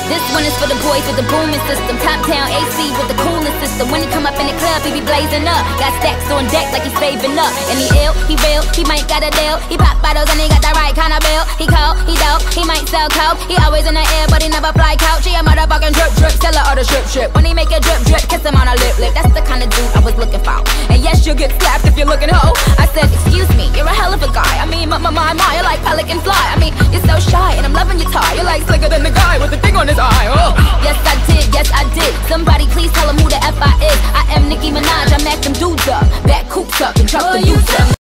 This one is for the boys with the booming system. Top down AC with the coolest system. When he come up in the club, he be blazing up. Got stacks on deck like he's saving up. And he ill, he real, he might got a deal. He pop bottles and he got the right kind of bill. He cold, he dope, he might sell coke. He always in the air, but he never fly couch. He a motherfucking drip drip, seller or the strip. When he make a drip drip, kiss him on a lip. That's the kind of dude I was looking for. And yes, you'll get slapped if you're looking hoe. I said, excuse me, you're a hell of a guy. I mean, my, you're like pelican fly. I mean, you're so shy and I'm loving your tie. You're like slicker than the guy with the thing on his eye. Oh. Yes, I did. Somebody please tell him who the F I is. I am Nicki Minaj, I mack them dudes up. Back coops up and truck the youth up.